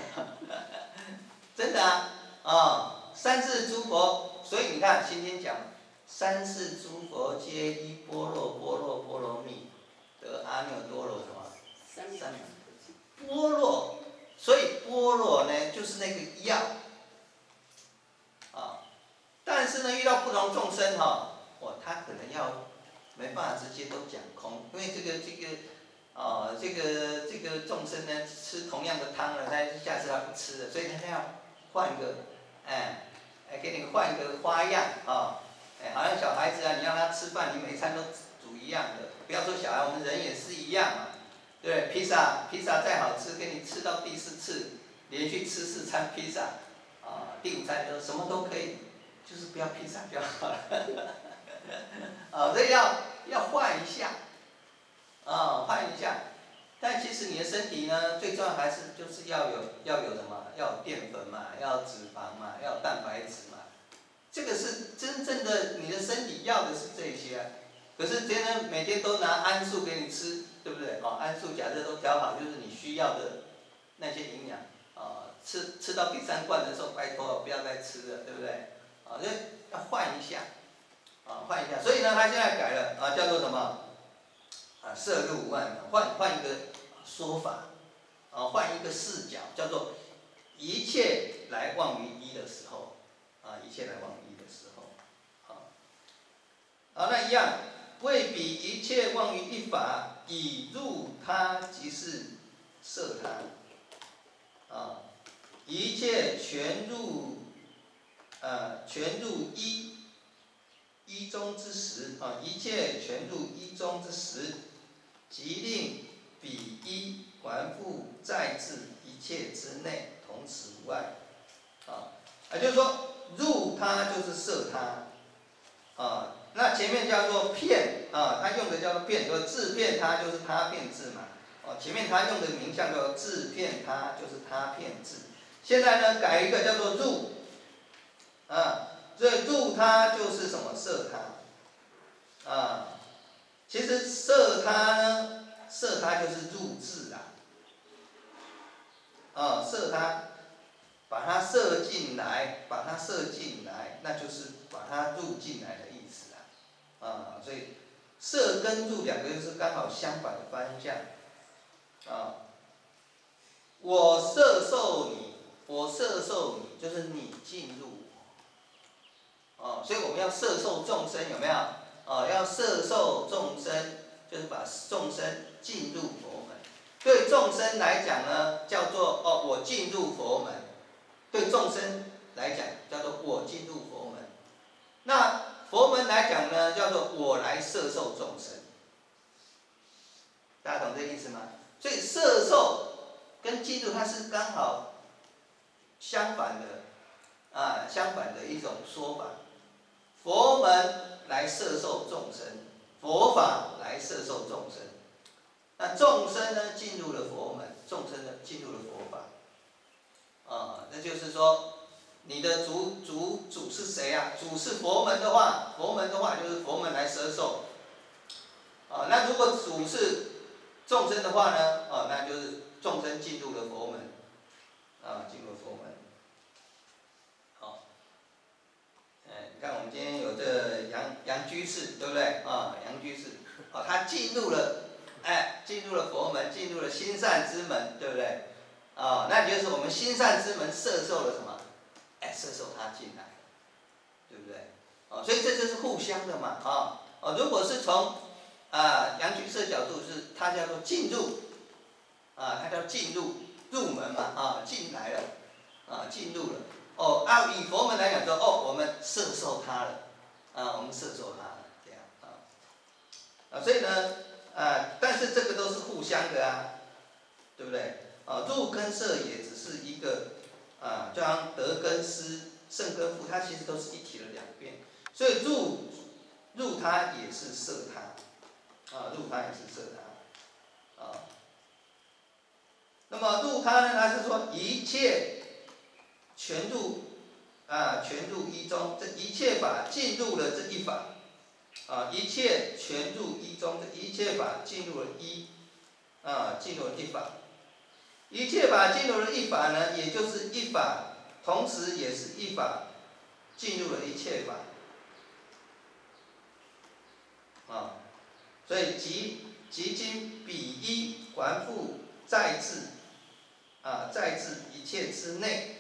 真的三世诸佛，所以你看今天讲三世诸佛皆依般若波罗波罗蜜得阿耨多罗什么？三般若，所以般若呢就是那个药但是呢遇到不同众生他可能要没办法直接都讲空，因为这个众生呢吃同样的汤了，但是下次他不吃了，所以他要换个给你换个花样好像小孩子你让他吃饭，你每餐都煮一样的，不要说小孩，我们人也是一样嘛。对，披萨再好吃，给你吃到第4次，连续吃4餐披萨，第5餐就什么都可以，就是不要披萨就好了。所以要换一下，换一下。但其实你的身体呢，最重要还是就是要有什么？要有淀粉嘛，要有脂肪嘛，要有蛋白质嘛。这个是真正的你的身体要的是这些可是别人每天都拿桉树给你吃，对不对？桉树假设都调好，就是你需要的那些营养吃到第3罐的时候，拜托不要再吃了，对不对？就要换一下，换一下。所以呢，他现在改了叫做什么？摄入无碍，换一个说法，换一个视角，叫做一切来望于一的时候，一切来望于一的时候，那一样，为彼一切望于一法，以入他即是摄他，一切全入一中之时，一切全入一中之时，即令彼一还复在至一切之内，同此无碍。就是说，入他就是摄他，那前面叫做骗他用的叫做骗，就是自骗他就是他骗自嘛。前面他用的名相叫做自骗他，就是他骗自。现在呢，改一个叫做入，所以入他就是什么？摄他，其实摄他呢，摄他就是入字摄他，把它摄进来，那就是把它入进来的意思所以摄跟入两个就是刚好相反的方向我摄受你就是你进入我所以我们要摄受众生，有没有要摄受众生，就是把众生进入佛门。对众生来讲呢，叫做我进入佛门；对众生来讲，叫做我进入佛门。那佛门来讲呢，叫做我来摄受众生。大家懂这意思吗？所以摄受跟跟进入它是刚好相反的相反的一种说法。佛门来摄受众生，佛法来摄受众生。那众生呢进入了佛门，众生呢进入了佛法。那就是说，你的主是谁啊？主是佛门的话，就是佛门来摄受。那如果主是众生的话呢？那就是众生进入了佛门，进入佛门。你看我们今天有这杨居士，对不对？杨居士，他进入了佛门，进入了心善之门，对不对？那就是我们心善之门摄受了什么？摄受他进来，对不对？所以这就是互相的嘛。如果是从杨居士的角度是，他叫做进入，他叫进入门嘛，进来了，进入了。以佛门来讲说，我们摄受他了，我们摄受他了，这样所以呢，但是这个都是互相的对不对？入跟摄也只是一个就像得跟失、胜跟负，它其实都是一体的两边，所以入他也是摄他，入他也是摄他，那么入他呢，它是说一切全入一中，这一切法进入了这一法，一切全入一中，这一切法进入了进入了一法，一切法进入了一法呢，也就是一法，同时也是一法进入了一切法，所以即今彼一还复再至一切之内。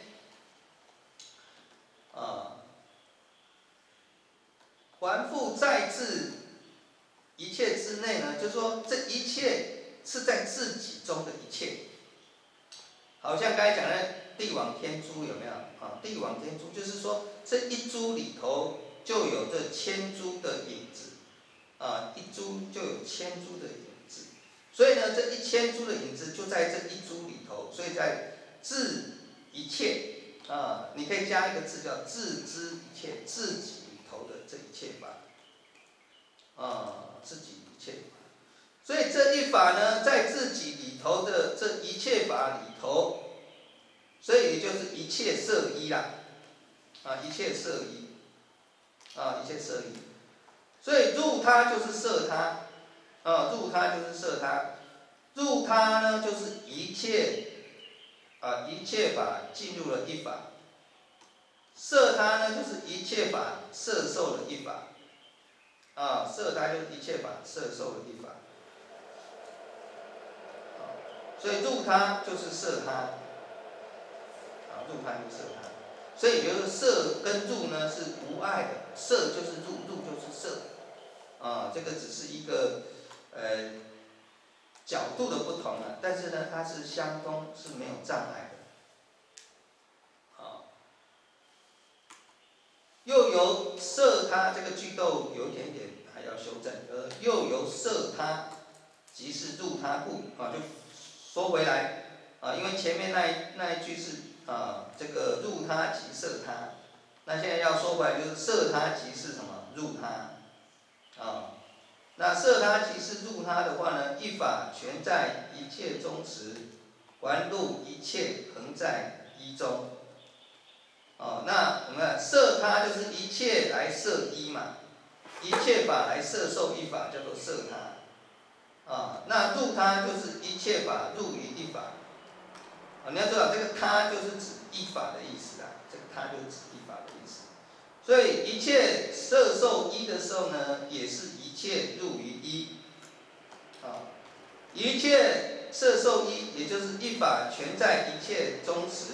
还复再至一切之内呢，就是说这一切是在自己中的一切，好像刚才讲的地网天珠有没有？地网天珠就是说这一珠里头就有这千珠的影子，一珠就有千珠的影子，所以呢，这1000珠的影子就在这一珠里头，所以在自一切。你可以加一个字叫自知一切，自己里头的这一切法，自己一切法。所以这一法呢，在自己里头的这一切法里头，所以也就是一切摄一啦，一切摄一，一切摄一。所以入他就是摄他，入他就是摄他，入他呢就是一切。一切法进入了一法，摄他呢就是一切法摄受了一法，摄他就是一切法摄受了一法，所以入他就是摄他，入他就是摄他，所以就是摄跟入呢是无碍的，摄就是入，入就是摄，这个只是一个角度的不同但是呢，它是相通，是没有障碍的。又由摄他这个句逗有一点点还要修正，又由摄他即是入他故，就说回来，因为前面那一句是这个入他即摄他，那现在要说回来就是摄他即是什么？入他，那摄他即是入他的话呢，一法全在一切中时，还入一切恒在一中。那我们看摄他就是一切来摄一嘛，一切法来摄受一法叫做摄他。那入他就是一切法入于一法。你要知道这个他就是指一法的意思这个他就是指一法的意思。所以一切摄受一的时候呢，也是一切入于一，一切摄受一，也就是一法全在一切中时，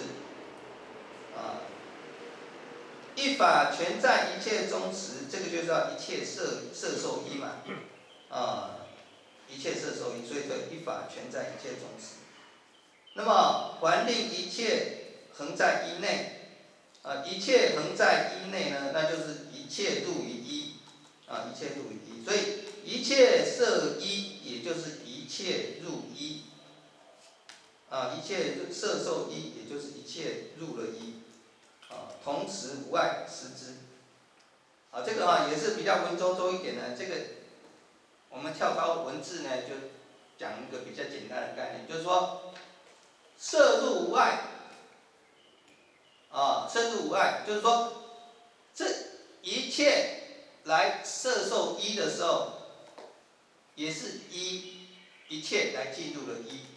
一法全在一切中时，这个就叫一切摄受一嘛，一切摄受一，所以叫一法全在一切中时。那么还令一切恒在一内。一切恒在一内呢，那就是一切入于一，一切入于一，所以一切摄一，也就是一切入一， 一切色受一，也就是一切入了一，同时无碍失之。这个也是比较文绉绉一点的。这个我们跳高文字呢，就讲一个比较简单的概念，就是说摄入无碍，摄入无碍，就是说这一切来摄受一的时候，也是一切来进入了一。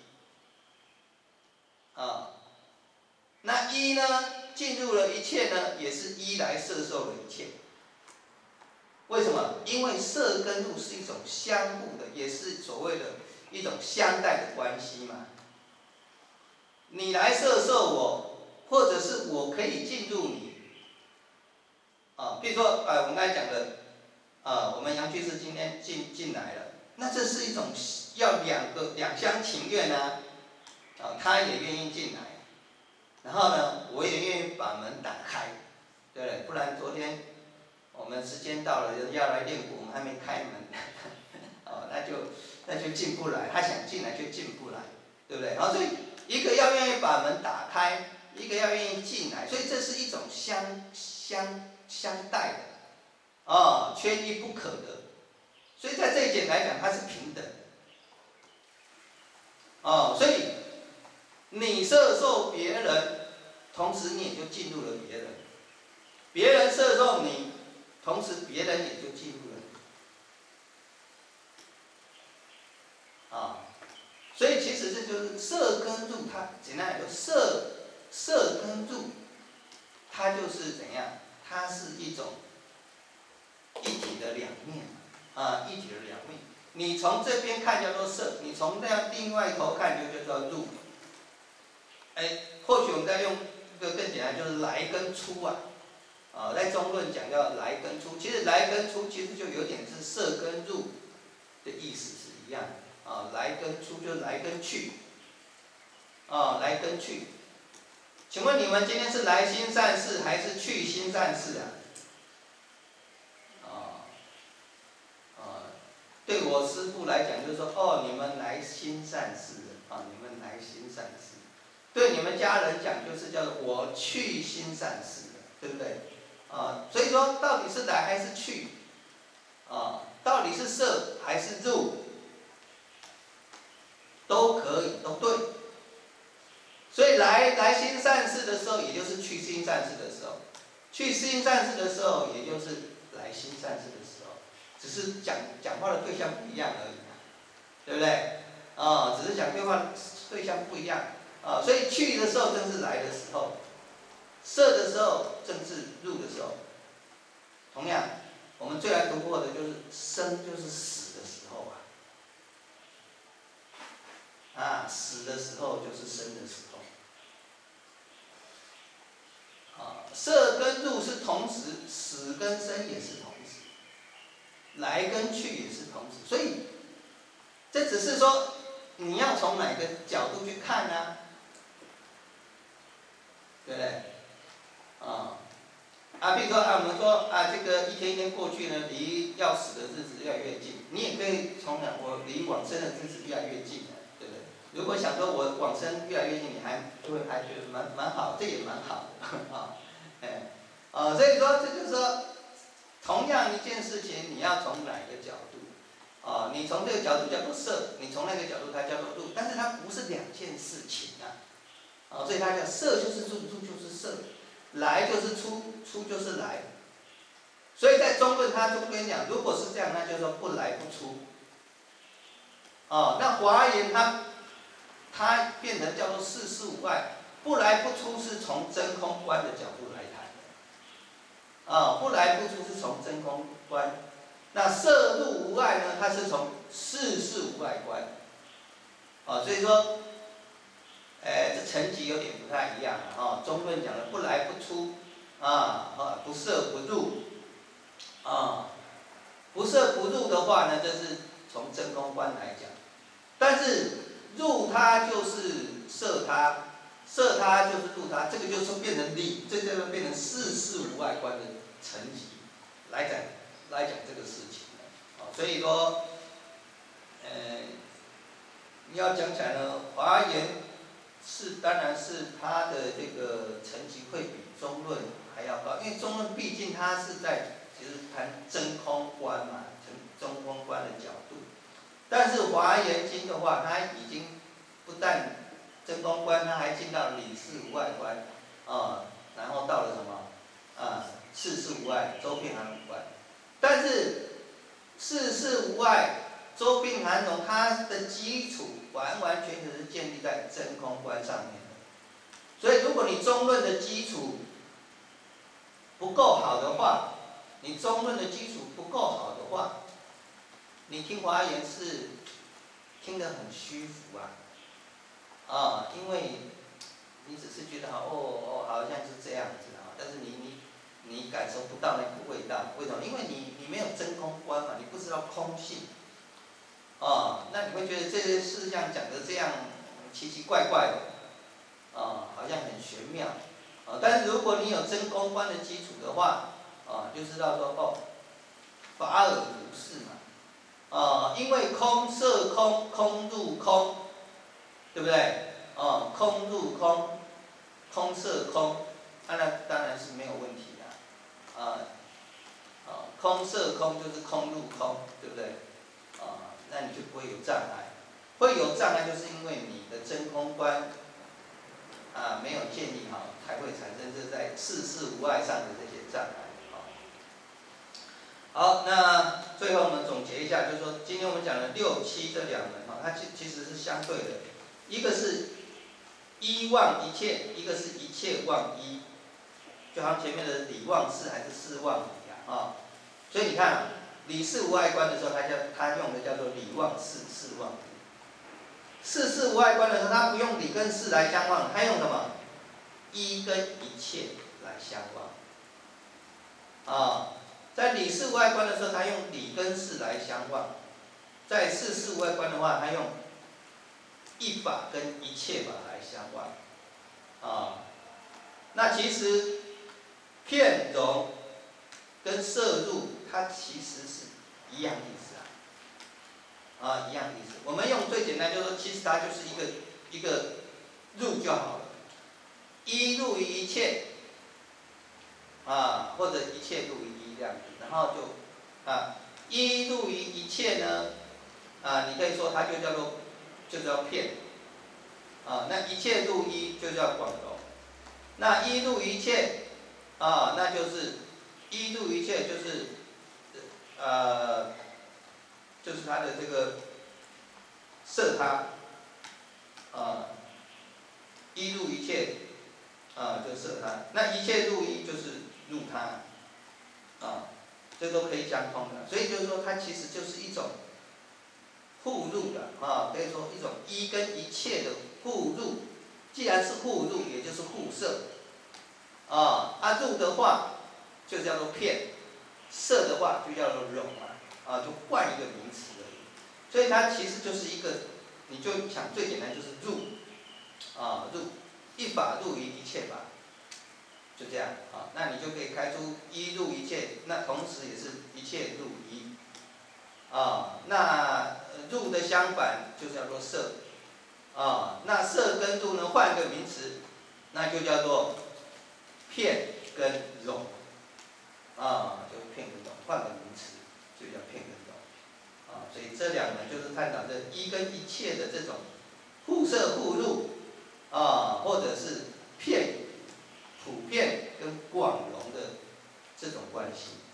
那一呢，进入了一切呢，也是一来摄受了一切。为什么？因为色跟入是一种相互的，也是所谓的一种相待的关系嘛。你来摄受我，或者是我可以进入你。比如说我们刚才讲的，我们杨居士今天进来了，那这是一种要两厢情愿啊。他也愿意进来，然后呢，我也愿意把门打开，对不对？不然昨天我们时间到了要来练鼓，我们还没开门，那就进不来。他想进来却进不来，对不对？然后所以一个要愿意把门打开，一个要愿意进来，所以这是一种相待的，缺一不可的。所以在这一点来讲，它是平等的，所以你摄受别人，同时你也就进入了别人；别人摄受你，同时别人也就进入了你。所以其实这就是摄跟入，它简单来说，摄跟入，它就是怎样？它是一种一体的两面，一体的两面。你从这边看叫做摄，你从另外一头看就叫做入。或许我们再用一个更简单，就是来跟出在中论讲叫来跟出，其实来跟出其实就有点是摄跟入的意思是一样的，来跟出就是来跟去，来跟去。请问你们今天是来心善事还是去心善事啊？对我师父来讲，就是说，你们来心善事你们来心善事。对你们家人讲，就是叫做我去心善事的，对不对？所以说到底是来还是去？到底是摄还是入？都可以，都对。所以来心善事的时候，也就是去心善事的时候；去心善事的时候，也就是来心善事的时候。只是讲话的对象不一样而已，对不对？只是讲对象不一样。所以去的时候正是来的时候，摄的时候正是入的时候。同样，我们最来读过的就是生就是死的时候死的时候就是生的时候。摄跟入是同时，死跟生也是同时，来跟去也是同时。所以这只是说你要从哪个角度去看呢？对不对？比如说我们说这个一天一天过去呢，离要死的日子越来越近。你也可以从我离往生的日子越来越近了，对不对？如果想说我往生越来越近，你还觉得蛮好，这也蛮好的所以说这就是说，同样一件事情，你要从哪个角度你从这个角度叫做摄，你从那个角度它叫做入，但是它不是两件事情所以它叫摄就是入，入就是摄，来就是出，出就是来。所以在中论它中间讲，如果是这样，那就是说不来不出。那华严它变成叫做事事无碍，不来不出是从真空观的角度来谈的。不来不出是从真空观。那摄入无碍呢，它是从事事无碍观。所以说这层级有点不太一样中论讲的不来不出不摄不入不摄不入的话呢，这是从真空观来讲。但是入它就是摄它，摄它就是入它，这个就是变成理，这就变成事事无碍观的层级来讲这个事情所以说你要讲起来呢，华严当然是它的这个层级会比中论还要高，因为中论毕竟它是在就是谈真空观嘛，真空观的角度。但是华严经的话，它已经不但真空观，它还进到理事无碍观，然后到了什么事事无碍，周遍含无碍。但是事事无碍、周遍含容，它的基础完完全全是建立在真空观上面的。所以，如果你中论的基础不够好的话，你中论的基础不够好的话，你听华严是听得很虚浮因为你只是觉得好像是这样子但是你感受不到那个味道，为什么？因为你没有真空观嘛，你不知道空性那你会觉得这些事项讲的这样奇奇怪怪的好像很玄妙但是如果你有真空观的基础的话就知道说法尔如是嘛因为空摄空，空入空，对不对？空入空，空摄空，那当然是没有问题的空摄空就是空入空，对不对？那你就不会有障碍。会有障碍，就是因为你的真空观没有建立好，才会产生这在事事无碍上的这些障碍。好，那最后我们总结一下，就是说，今天我们讲的6、7这两门它其实是相对的，一个是一忘一切，一个是一切忘一，就好像前面的理忘事还是事忘理所以你看理事无碍观的时候，他用的叫做理忘事，事忘理。事事无碍观的时候，他不用理跟事来相忘，他用什么？一跟一切来相忘在理事无碍观的时候，他用理跟事来相忘；在事事无碍观的话，他用一法跟一切法来相忘那其实片容跟摄入，它其实是一样意思一样意思。我们用最简单，就是说，其实它就是一个入就好了，一入于一切或者一切入于一这样子，然后就一入于一切呢你可以说它就叫片那一切入一就叫广容，那一入一切那就是一入一切就是就是它的这个摄他一入一切就摄他，那一切入一就是入他这都可以相通的。所以就是说，它其实就是一种互入的可以说一种一跟一切的互入。既然是互入，也就是互摄入的话就叫做片，摄的话就叫做容就换一个名词而已。所以它其实就是一个，你就想最简单就是入入一法入于一切法，就这样那你就可以开出一入一切，那同时也是一切入一那入的相反就叫做摄那摄跟入呢换个名词，那就叫做片跟容就片跟容，换个名词就叫片跟容所以这两门就是探讨这一跟一切的这种互摄互入或者是片普遍跟广容的这种关系。